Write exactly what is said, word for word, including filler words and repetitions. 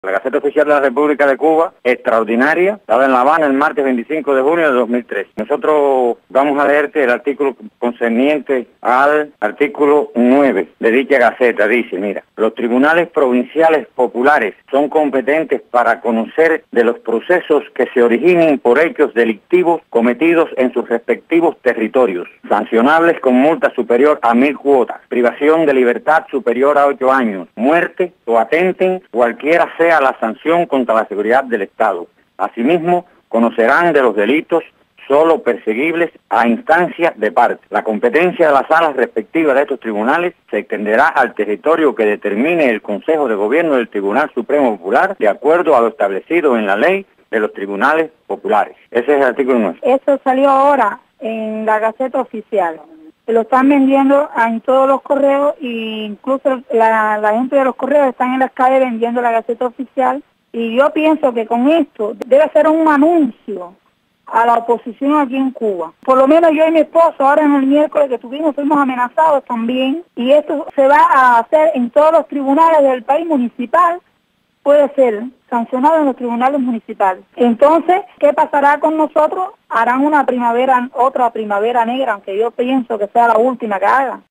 La Gaceta Oficial de la República de Cuba, extraordinaria, dada en La Habana el martes veinticinco de junio de dos mil tres. Nosotros vamos a leerte el artículo concerniente al artículo nueve de dicha Gaceta. Dice, mira, los tribunales provinciales populares son competentes para conocer de los procesos que se originen por hechos delictivos cometidos en sus respectivos territorios, sancionables con multa superior a mil cuotas, privación de libertad superior a ocho años, muerte o atenten cualquiera sea la sanción contra la seguridad del Estado. Asimismo, conocerán de los delitos solo perseguibles a instancia de parte. La competencia de las salas respectivas de estos tribunales se extenderá al territorio que determine el Consejo de Gobierno del Tribunal Supremo Popular, de acuerdo a lo establecido en la ley de los tribunales populares. Ese es el artículo nueve. Eso salió ahora en la Gaceta Oficial. Lo están vendiendo en todos los correos e incluso la, la gente de los correos están en las calles vendiendo la Gaceta Oficial, y yo pienso que con esto debe ser un anuncio a la oposición aquí en Cuba. Por lo menos yo y mi esposo ahora en el miércoles que tuvimos fuimos amenazados también, y esto se va a hacer en todos los tribunales del país municipal, puede ser sancionado en los tribunales municipales. Entonces, ¿qué pasará con nosotros? Harán una primavera, otra primavera negra, aunque yo pienso que sea la última que hagan.